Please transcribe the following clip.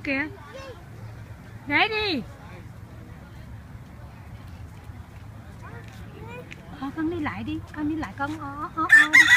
kìa. Ghé đi. Con đi lại đi, con đi lại con ó đi.